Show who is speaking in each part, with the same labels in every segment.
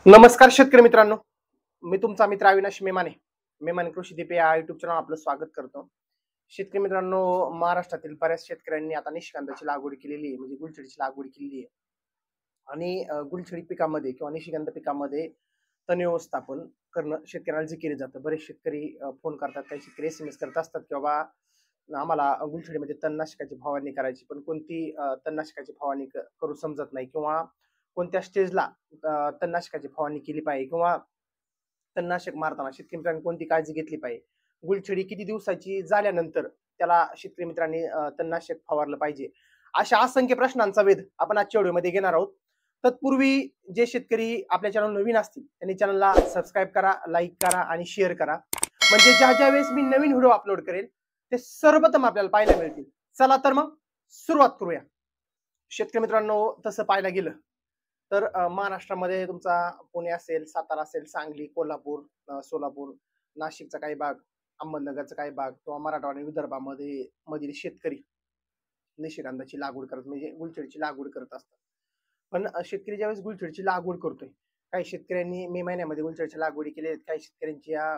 Speaker 1: नमस्कार शेतकरी मित्रांनो, मी तुमचा मित्र अविनाश मेमाने. मेमाने कृषी दीप या युट्यूब चॅनल आपलं स्वागत करतो. शेतकरी मित्रांनो, महाराष्ट्रातील बऱ्याच शेतकऱ्यांनी आता निशिगंधाची लागवड केलेली आहे, म्हणजे गुलछडीची लागवड केलेली आहे. आणि गुलछडी पिकामध्ये किंवा निशिगंध पिकामध्ये तण व्यवस्थापन करणं शेतकऱ्याला जिकिरी जातं. बरेच शेतकरी फोन करतात, काही शेतकरी SMS करत असतात की बाबा आम्हाला गुलछडीमध्ये तणनाशकाची फवारणी करायची, पण कोणती तणनाशकाची फवारणी करू समजत नाही किंवा कोणत्या स्टेजला तणनाशकाची फवारणी केली पाहिजे किंवा तणनाशक मारताना शेतकरी मित्रांनी कोणती काळजी घेतली पाहिजे. गुलछडी किती दिवसाची झाल्यानंतर त्याला शेतकरी मित्रांनी तणनाशक फवारलं पाहिजे. अशा असंख्य प्रश्नांचा वेध आपण आजच्या व्हिडिओमध्ये घेणार आहोत. तत्पूर्वी जे शेतकरी आपल्या चॅनल नवीन असतील त्यांनी चॅनलला सबस्क्राईब करा, लाईक करा आणि शेअर करा. म्हणजे ज्या वेळेस मी नवीन व्हिडिओ अपलोड करेल ते सर्वप्रथम आपल्याला पाहायला मिळतील. चला तर मग सुरुवात करूया. शेतकरी मित्रांनो, तसं पाहायला गेलं तर महाराष्ट्रामध्ये तुमचा पुणे असेल, सातारा असेल, सांगली, कोल्हापूर, सोलापूर, नाशिकचा काही भाग, अहमदनगरचा काही भाग किंवा मराठवाडा आणि विदर्भामध्ये मधील शेतकरी निशिगंधाची लागवड करत म्हणजे गुलछडीची लागवड करत असतात. पण शेतकरी ज्यावेळेस गुलछडीची लागवड करतोय, काही शेतकऱ्यांनी मे महिन्यामध्ये गुलछडीच्या लागवडी केल्या आहेत, काही शेतकऱ्यांच्या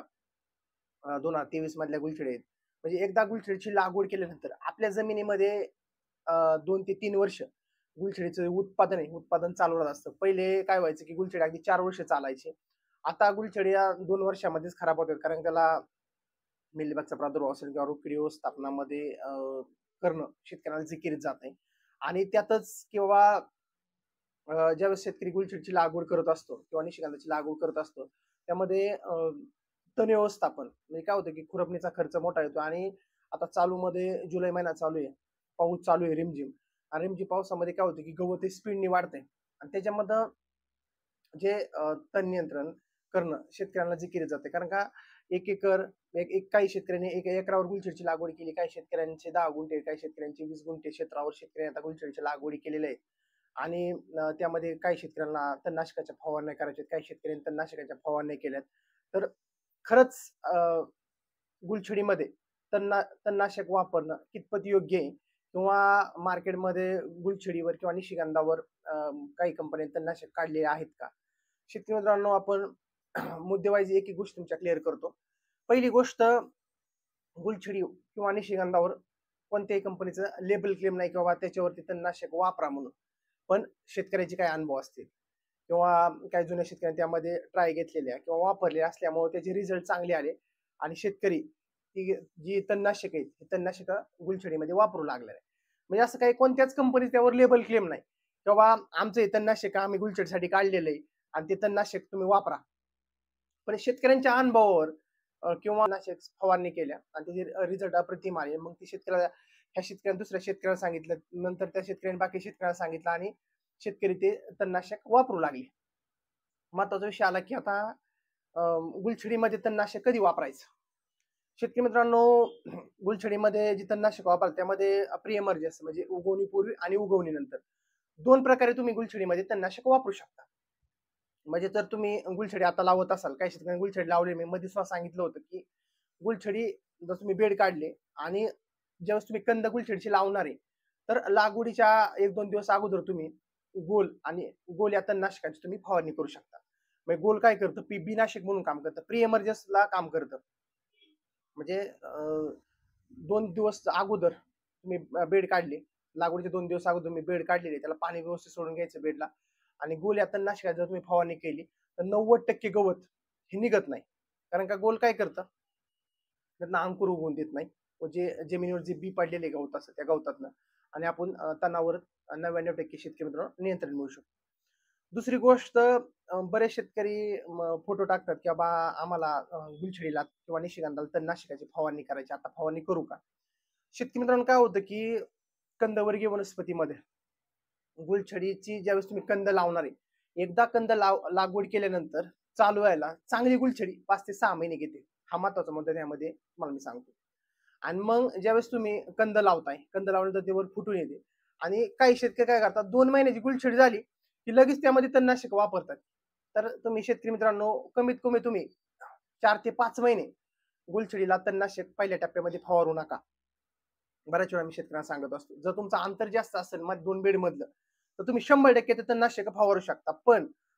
Speaker 1: 2023 मधल्या गुलछडी आहेत. म्हणजे एकदा गुलछडीची लागवड केल्यानंतर आपल्या जमिनीमध्ये 2 ते 3 वर्ष गुलछडीचं उत्पादन चालू राहत असतं. पहिले काय व्हायचं की गुलछडी अगदी 4 वर्ष चालायचे. आता गुलछडी या 2 वर्षामध्येच खराब होतात, कारण त्याला मिलीबगचा प्रादुर्भाव असेल किंवा रोगकीड व्यवस्थापनामध्ये करणं शेतकऱ्याला जिकिरीत जात नाही. आणि त्यातच किंवा ज्यावेळेस शेतकरी गुलछडीची लागवड करत असतो किंवा निशिगंधाची लागवड करत असतो, त्यामध्ये तण व्यवस्थापन म्हणजे काय होतं की खुरपणीचा खर्च मोठा येतो. आणि आता चालूमध्ये जुलै महिना चालू आहे, पाऊस चालू आहे रिमझिम. आणि रिमझिम पावसामध्ये काय होतं की गवत हे स्पीडने वाढतंय आणि त्याच्यामध्ये जे तण नियंत्रण करणं शेतकऱ्यांना जिकिरीत जाते. कारण का एक एकर काही शेतकऱ्यांनी 1 एकरावर गुलछडीची लागवड केली, काही शेतकऱ्यांचे 10 गुंठे, काही शेतकऱ्यांचे 20 गुंठे क्षेत्रावर शेतकऱ्यांनी आता गुलछडीच्या लागवडी केलेल्या आहेत. आणि त्यामध्ये काही शेतकऱ्यांना तणनाशकाच्या फवारण्या करायच्या, काही शेतकऱ्यांनी तणनाशकाच्या फवारण्या केल्यात. तर खरंच गुलछडीमध्ये तणनाशक वापरणं कितपत योग्य आहे किंवा मार्केटमध्ये गुलछडीवर किंवा निशिगंधावर काही कंपन्यांनी तणनाशक काढलेले आहेत का? शेतकरी मित्रांनो, आपण मुद्देवाईज एक एक गोष्ट तुमच्या क्लिअर करतो. पहिली गोष्ट, गुलछडी किंवा निशिगंधावर कोणत्याही कंपनीचं लेबल क्लेम नाही किंवा त्याच्यावरती तणनाशक वापरा म्हणून. पण शेतकऱ्याचे काही अनुभव असतील किंवा काही जुन्या शेतकऱ्यांनी त्यामध्ये ट्राय घेतलेल्या किंवा वापरलेल्या असल्यामुळे त्याचे रिझल्ट चांगले आले आणि शेतकरी ती जी तणनाशक आहेत ती तणनाशक गुलछडीमध्ये वापरू लागलेलं आहे. म्हणजे असं काही कोणत्याच कंपनी त्यावर लेबल क्लेम नाही किंवा आमचं हे तणनाशक आम्ही गुलछडीसाठी काढलेलं आहे आणि ते तणनाशक तुम्ही वापरा. पण शेतकऱ्यांच्या अनुभवावर किंवा नाशक फवारणी केल्या आणि त्याचे रिझल्ट अप्रतिम आले. मग ती ह्या शेतकऱ्याने दुसऱ्या शेतकऱ्याला सांगितलं, नंतर त्या शेतकऱ्याने बाकी शेतकऱ्याला सांगितलं आणि शेतकरी ते तणनाशक वापरू लागले. महत्वाचा विषय आला की आता गुलछडीमध्ये तणनाशक कधी वापरायचं. शेतकरी मित्रांनो, गुलछडीमध्ये जी तणनाशक वापराल त्यामध्ये प्री इमर्जन्सी म्हणजे उगवणीपूर्वी आणि उगवणीनंतर 2 प्रकारे तुम्ही गुलछडीमध्ये तणनाशक वापरू शकता. म्हणजे जर तुम्ही गुलछडी आता लावत असाल, काही शेतकऱ्यांनी गुलछडी लावली, मी मध्ये सुद्धा सांगितलं होतं की गुलछडी जर तुम्ही बेड काढले आणि ज्यावेळेस तुम्ही कंद गुलछडीची लावणार आहे, तर लागवडीच्या 1-2 दिवस अगोदर तुम्ही गोल या तणनाशकाची तुम्ही फवारणी करू शकता. म्हणजे गोल काय करतं, बीनाशक म्हणून काम करतं, प्री इमर्जन्सीला काम करतं. म्हणजे 2 दिवस अगोदर तुम्ही बेड काढले, लागवडीचे 2 दिवस अगोदर तुम्ही बेड काढलेले, त्याला पाणी व्यवस्थित सोडून घ्यायचं बेडला आणि गोल या तणनाशकाची जर तुम्ही फवारणी केली तर 90% गवत हे निघत नाही. कारण का गोल काय करतं, त्यांना अंकुर उगवून देत नाही. म्हणजे जमिनीवर जे बी पडलेले गवत असतं त्या गवतातनं, आणि आपण तणावर 99% शेतकरी मित्रांनो नियंत्रण मिळू शकतो. दुसरी गोष्ट, बरेच शेतकरी फोटो टाकतात की बाबा आम्हाला गुलछडीला किंवा निशिगंधाला तणनाशकाची फवारणी करायची, आता फवारणी करू का? शेतकरी मित्रांनो, काय होतं की कंदवर्गीय वनस्पतीमध्ये गुलछडीची ज्यावेळेस तुम्ही कंद लावणार आहे, एकदा कंद लागवड केल्यानंतर चालू व्हायला चांगली गुलछडी 5 ते 6 महिने घेते. हा महत्वाचा मुद्दा त्यामध्ये तुम्हाला मी सांगतो. आणि मग ज्यावेळेस तुम्ही कंद लावताय, कंद लावल्यानंतर ते वर फुटून येते आणि काही शेतकरी काय करतात, 2 महिन्याची गुलछडी झाली की लगेच त्यामध्ये तणनाशक वापरतात. तर तुम्ही शेतकरी मित्रांनो, कमीत कमी तुम्ही 4 ते 5 महिने गुलछडीला तणनाशक पहिल्या टप्प्यामध्ये फवारू नका. बऱ्याच वेळा मी शेतकऱ्यांना सांगत असतो, जर तुमचं अंतर जास्त असेल मग 2 बेड मधलं, तर तुम्ही 100% ते तणनाशक फवारू शकता. पण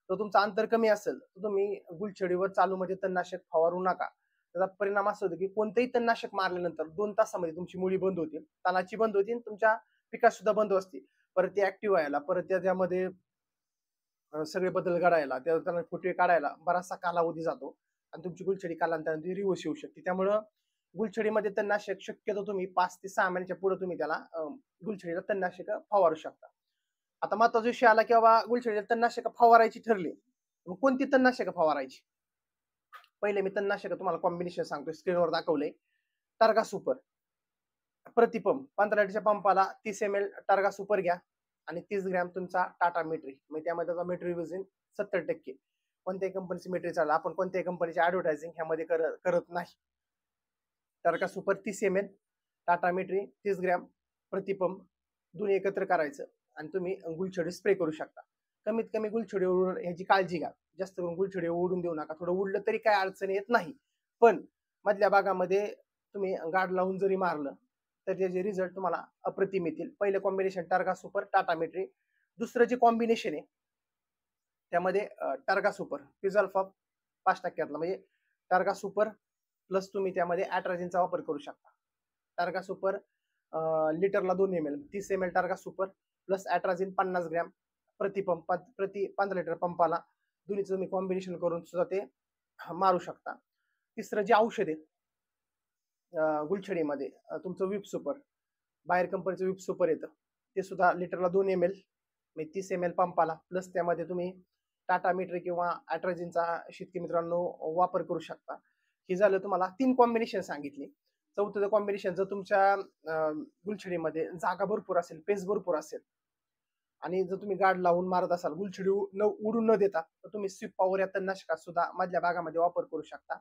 Speaker 1: तर तुमचं अंतर कमी असेल तर तुम्ही गुलछडीवर चालूमध्ये तणनाशक फवारू नका. त्याचा परिणाम असा होतो की कोणतेही तणनाशक मारल्यानंतर 2 तासामध्ये तुमची मुळी बंद होतील, तणाची बंद होती आणि तुमच्या पिकात सुद्धा बंद असते. परत ते ऍक्टिव्ह व्हायला, परत त्याच्यामध्ये सगळे बदल घडायला, त्यांना फुटवे काढायला बराचसा कालावधी जातो आणि तुमची गुलछडी कालांतराने रिवर्स येऊ शकते. त्यामुळं गुलछडीमध्ये तणनाशक शक्यतो तुम्ही 5 ते 6 महिन्याच्या पुढे तुम्ही त्याला गुलछडीला तणनाशक फवारू शकता. आता महत्वाचा विषय आला की बाबा गुलछडीला तणनाशक फवारायची ठरली, मग कोणती तणनाशक फवारायची? पहिले मी तणनाशक तुम्हाला कॉम्बिनेशन सांगतो, स्क्रीनवर दाखवलंय. टार्गा सुपर प्रतिपंप 15 लिटरच्या पंपाला 30 ml टार्गा सुपर घ्या आणि 30 ग्रॅम तुमचा टाटा मेट्री, म्हणजे त्यामध्ये त्याचा मेट्री वजन 70%. कोणत्याही कंपनीची मेट्री चालला, आपण कोणत्याही कंपनीची ऍडव्हर्टायझिंग ह्यामध्ये करत नाही. Targa super 30 ml, Tata Metri 30 gram प्रतिपंप दोन्ही एकत्र करायचं आणि तुम्ही गुलछडी स्प्रे करू शकता. कमीत कमी गुलछडी उडून ह्याची काळजी घ्या. जास्त करून गुलछडी उडून देऊ नका. थोडं उडलं तरी काय अडचण येत नाही, पण मधल्या भागामध्ये तुम्ही गाड लावून जरी मारलं तर त्याचे रिझल्ट तुम्हाला अप्रतिम येतील. पहिलं combination Targa super Tata Metri. दुसरं जे कॉम्बिनेशन आहे त्यामध्ये टार्गा सुपर फिझॉल्फॉप 5% म्हणजे टार्गा सुपर प्लस तुम्ही त्यामध्ये ॲट्राझिनचा वापर करू शकता. टार्गा सुपर लिटरला 2 ml, 30 ml Targa super plus atrazine 50 gram प्रतिपंप प्रति 15 लिटर पंपाला, दोन्हीचं तुम्ही कॉम्बिनेशन करून सुद्धा ते मारू शकता. तिसरं जे औषध आहे गुलछडीमध्ये तुमचं विप सुपर, बाहेर कंपनीचं विप सुपर येतं, ते सुद्धा लिटरला 2 ml म्हणजे 30 ml पंपाला, प्लस त्यामध्ये तुम्ही टाटा मेट्री किंवा ॲट्राझिनचा शेतकरी मित्रांनो वापर करू शकता. हे झालं तुम्हाला 3 कॉम्बिनेशन सांगितले. चौथं कॉम्बिनेशन, जर तुमच्या गुलछडीमध्ये जागा भरपूर असेल, पेस भरपूर असेल आणि जर तुम्ही गाड लावून मारत असाल, गुलछडी उडून न देता, तर तुम्ही स्वीप पॉवर या तणनाशकात सुद्धा मधल्या भागामध्ये वापर करू शकता.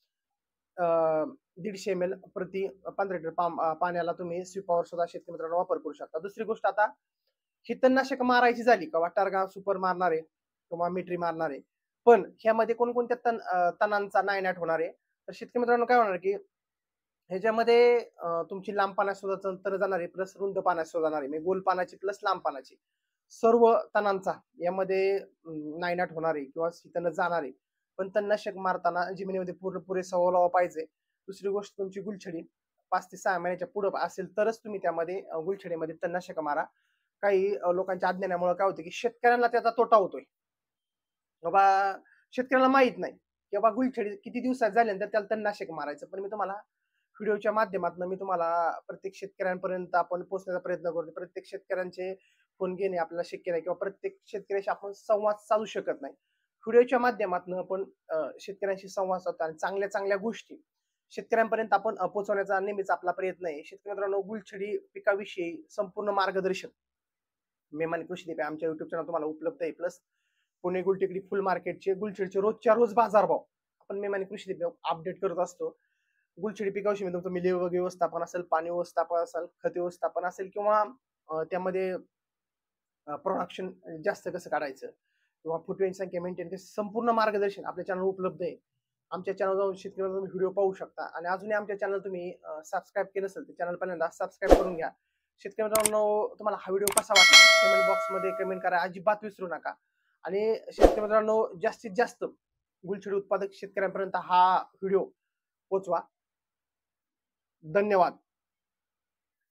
Speaker 1: 150 ml प्रति 15 लिटर पाण्याला तुम्ही स्वीप पॉवर सुद्धा शेतकरी मित्रांनो वापर करू शकता. दुसरी गोष्ट, आता ही तणनाशक मारायची झाली किंवा टार्गा सुपर मारणार आहे किंवा मेट्री मारणार आहे, पण ह्यामध्ये कोणकोणत्या तणांचा नायनाट होणार आहे, तर शेतकरी मित्रांनो काय होणार की ह्याच्यामध्ये तुमची लांब पानाची सुद्धा तण जाणार आहे, प्लस रुंद पानाची सुद्धा जाणार आहे, म्हणजे गोल पानाची प्लस लांब पानाची सर्व तणांचा यामध्ये नायनाट होणार आहे किंवा तण जाणार आहे. पण तणनाशक मारताना जमिनीमध्ये पुरेसा ओलावा पाहिजे. दुसरी गोष्ट, तुमची गुलछडी 5 ते 6 महिन्याच्या पुढे असेल तरच तुम्ही त्यामध्ये गुलछडीमध्ये तणनाशक मारा. काही लोकांच्या अज्ञानामुळे काय होतं की शेतकऱ्यांना त्याचा तोटा होतोय. बाबा शेतकऱ्याला माहित नाही की बाबा गुलछडी किती दिवसात झाल्यानंतर त्याला तणनाशक मारायचं. पण मी तुम्हाला व्हिडिओच्या माध्यमातून मी तुम्हाला प्रत्येक शेतकऱ्यांपर्यंत आपण पोहोचण्याचा प्रयत्न करतो. प्रत्येक शेतकऱ्यांचे फोन घेणे आपल्याला शक्य नाही किंवा प्रत्येक शेतकऱ्याशी आपण संवाद साधू शकत नाही. व्हिडिओच्या माध्यमातून आपण शेतकऱ्यांशी संवाद साधतो आणि चांगल्या चांगल्या गोष्टी शेतकऱ्यांपर्यंत आपण पोहोचवण्याचा नेहमीच आपला प्रयत्न आहे. शेतकरी मित्रांनो, गुलछडी पिकाविषयी संपूर्ण मार्गदर्शन मेमानी कृषी दीप आमच्या युट्यूब चॅनल तुम्हाला उपलब्ध आहे. प्लस पुणे गुलटेकडी फुल मार्केटचे गुलछडीचे रोजच्या रोज बाजारभाव आपण मेमानी कृषी दीप अपडेट करत असतो. गुलछडी पिकाविषयी तुमचं मिली व्यवस्थापन असेल, पाणी व्यवस्थापन असेल, खत व्यवस्थापन असेल किंवा त्यामध्ये प्रोडक्शन जास्त कसं काढायचं किंवा फुटव्यांची संख्या मेंटेन कशी, संपूर्ण मार्गदर्शन आपल्या चॅनल उपलब्ध आहे. आमच्या चॅनल जाऊन शेतकरी तुम्ही व्हिडिओ पाहू शकता. आणि अजूनही आमच्या चॅनल तुम्ही सबस्क्राईब केलं असेल तर चॅनल पहिल्यांदा सबस्क्राईब करून घ्या. शेतकरी मित्रांनो, तुम्हाला हा व्हिडिओ कसा वाटला कमेंट बॉक्समध्ये कमेंट करा, अजिबात विसरू नका. आणि शेतकरी मित्रांनो, जास्तीत जास्त गुलछडी उत्पादक शेतकऱ्यांपर्यंत हा व्हिडिओ पोहोचवा. धन्यवाद.